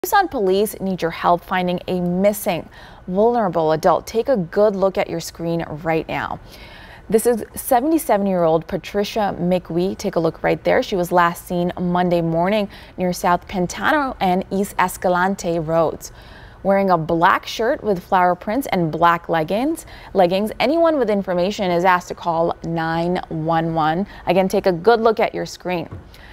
Tucson police need your help finding a missing, vulnerable adult. Take a good look at your screen right now. This is 77-year-old Patricia McWee. Take a look right there. She was last seen Monday morning near South Pantano and East Escalante roads. Wearing a black shirt with flower prints and black leggings. Anyone with information is asked to call 911. Again, take a good look at your screen.